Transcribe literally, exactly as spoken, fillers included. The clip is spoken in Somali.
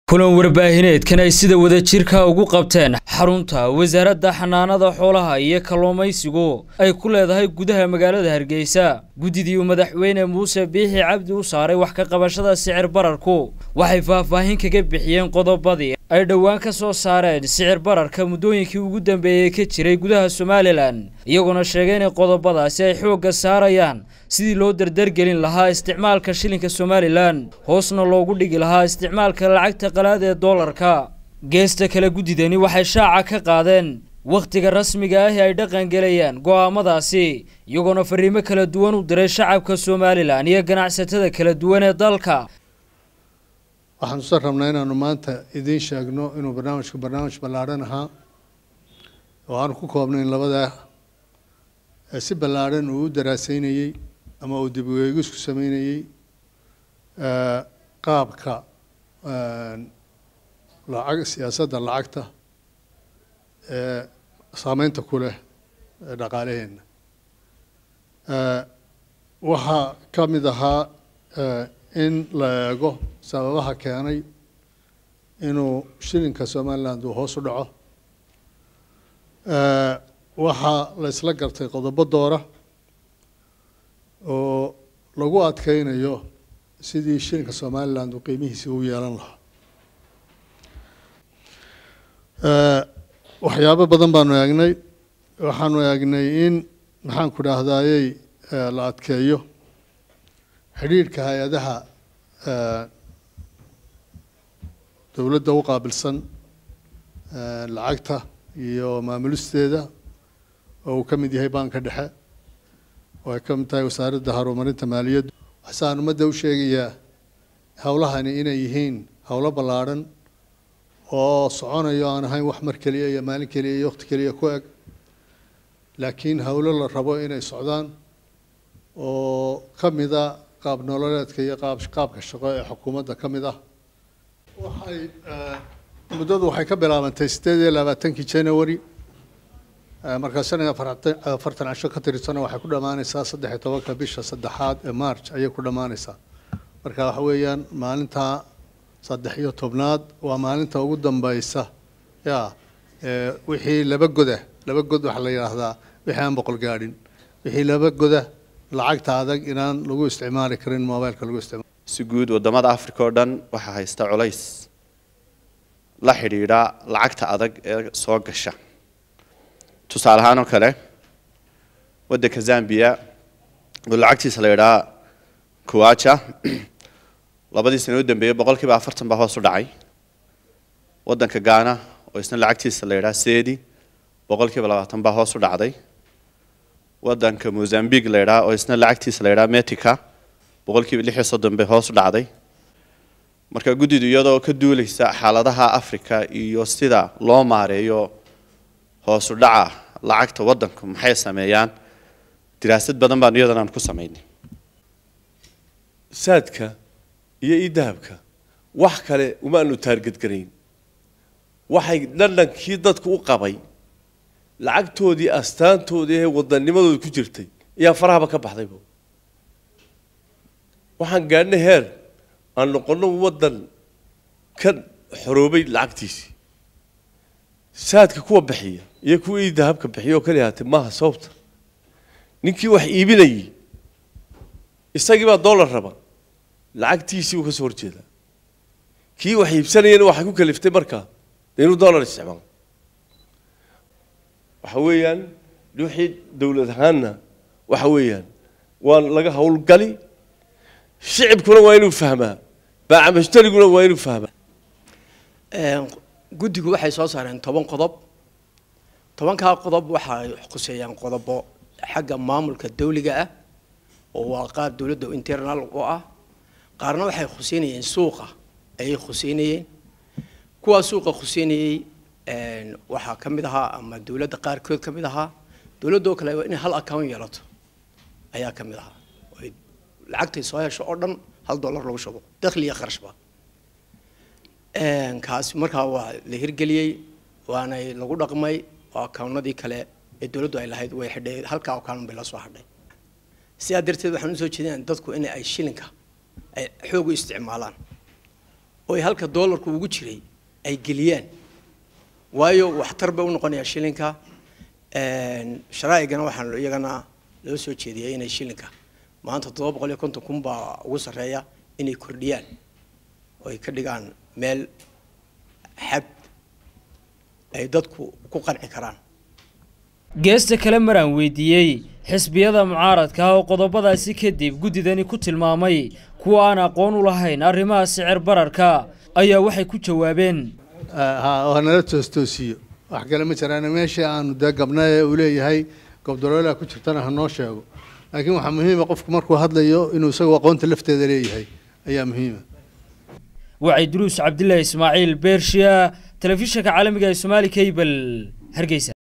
kulan warbaahineedkan ay sida wada jirka ugu qabteen xarunta wasaaradda xanaanada xoolaha iyo kalluumaysigu ay ku leedahay gudaha magaalada Hargeysa gudidii madaxweyne Muuse Biixi Cabdi u saaray wax ka qabashada sicir bararku waxay faahfaahin kaga bixiyeen qodobadii ay dhawaan ka soo saareen sicir bararka muddooyinkii ugu dambeeyay ka jiray gudaha Soomaaliland iyaguna sheegeen in qodobadaasi ay xoogga saarayaan sidii loo dardargelin lahaa isticmaalka shilinka Soomaaliland hoosna loogu dhigi lahaa isticmaalka lacagta qalaad ee dollarka geesta kala gudidani waxay shaaca ka qaadeen waqtiga rasmiga ah ee ay dhaqan galayaan go'aamadaasi iyaguna fariimo kala duwan u diray shacabka Soomaaliland iyo ganacsatada kala duwan ee dalka waxaan soo rabnaa inaanu maanta idin sheegno inuu barnaamijku barnaamij ballaaran ahaa oo aan ku koobnayn labada si ballaaran uu daraasaynayay ama uu dib u eegis ku sameynayay qaabka lacag siyaasadda lacagta ee saameynta ku leh dhaqaalaheena waxaa ka mid ahaa in la eego sababaha keenay inuu shilinka Soomaaliland uu hoos u dhaco waxaa la isla gartay qodobo doora oo lagu adkeynayo sidii shilinka Soomaaliland uu qiimihiisa u yeelan lahaa waxyaabo badan baanu eegnay waxaanu eegnay in maxaan ku dhaahdaayay la adkeeyo xiriirka hay'adaha dawladda u qaabilsan lacagta iyo maamulisteeda oo uu ka mid yahay banka dhexe oo ay ka mid tahay wasaaradda horumarinta maaliyadda waxaan ummadda u sheegayaa hawlahani inay yihiin hawlo ballaaran oo soconayo aan ahayn wax mar kaliya iyo maalin kaliya iyo waqti kaliya ku eg laakiin hawlo la rabo inay socdaan oo ka mid ah qaab nololeedka iyo qaab qaabka shaqo ee xukuumadda ka mid ah waxay muddadu waxay ka bilaabantay sideed iyo labaatankii January marka sanadka afartan casho ka tirsan waxay ku dhamaanaysaa saddex iyo tobanka bisha saddexaad ee March ayay ku dhamaanaysaa marka waxa weeyaan maalinta saddex iyo tobnaad waa maalinta ugu dambaysa ya ee wixii laba goda laba god waxa la yiraahdaa wixii aan boqol gaadhin wixii laba goda lacagta adag inaan lagu isticmaali karin mobilka lagu isticmaalo si guud wadamada Afrika oo dhan waxa haysta culays la xiriira lacagta adag ee soo gasha tusaale ahaan oo kale waddanka Zambia oo lacagtiisa la yiraahdo Kwacha labadii sano u dambeeyay boqolkiiba afartan baa hoos u dhacay waddanka Ghana oo isna lacagtiisa la yiraahdo Cedi boqolkiiba labaatan baa hoos u dhacday waddanka Mozambique la yiraahdo oo isna lacagtiisa la yiraahdo Metika boqolkiiba lix iyo soddon bay hoos u dhacday marka gudidu iyadoo ka duulaysa xaaladaha Afrika iyo sida loo maareeyo hoos u dhaca lacagta waddanku maxay sameeyaan diraasad badan baan iyadana ku sameeynay saadka iyo idahabka wax kale uma aanu target gareyn waxay dhanankii dadku u qabay lacagtoodii astaantoodii ee wadanimadooda ku jirtay ayaa faraha ka baxdayba waxaan gaadhnay heer aan noqono waddan ka xoroobay lacagtiisii saadka kuwa bixiya iyo kuwa idahabka bixiya oo kaliya hata maaha sababta ninkii wax iibinayay isagii baa dollar raba lacagtiisii uu ka soo horjeedaa kii wax iibsanayana waxa ku kaliftay markaa inuu dollar isticmaalo waxa weeyaan wixii dawlad ahaanna waxa weeyaan waa laga hawlgali shicibkuna waa inuu fahmaa baa mashtariguna waa inuu fahmaa ee gudigu waxay soo saareen toban qodob tobanka qodob waxa ay xuseeyaan qodobo xagga maamulka dawliga ah oo waa qaab dawladda internal oo ah qaarna waxay xuseynayeen suuqa ay xuseynayeen kuwa suuqa xuseynayay een waxa kamid aha ama dawladda qaarkood kamid aha dawladda kale in hal account yeelato ayaa kamid aha lacagtay soo hesho oo dhan hal dollar lagu shubo dakhliga qarashba een kaas markaa waa la hirgeliyay waana lagu dhaqmay oo accountadii kale ee dawladdu ay lahayd way xidhay halka account bay la soo hadhay si aad darteed waxaan u soo jeedinaa dadku in ay shilinka ay xoog u isticmaalaan oo ay halka doolarku ugu jiray ay geliyaan waayo waxtar bay u noqonaya shilinka een sharaa'igana waxaan iyagana loo soo jeediyay inay shilinka maanta todoba boqol iyo konton kun baa ugu sareeya inay kordhiyaan oo ay ka dhigaan meel xad ay dadku ku qanci karaan geesta kale maraan weydiiyey xisbiyada mucaaradka oo qodobadaasi kadib guddidani ku tilmaamay kuwa aan aqoon u lahayn arrimaha sicir bararka ayaa waxay ku jawaabeen ha oo nala toostoosiyo wax kale ma jiraan meesha aanu dagabnay uu leeyahay gobdorola ku jirtana ha noo sheego laakiin waxa muhiim ah qofku markuu hadlayo inuu isagu aqoonta lafteeda leeyahay ayaa muhiim ah wacyi duruus cabdullaahi ismaaciil beershiya telefishinka caalamiga ee Somali Cable Hargeysa.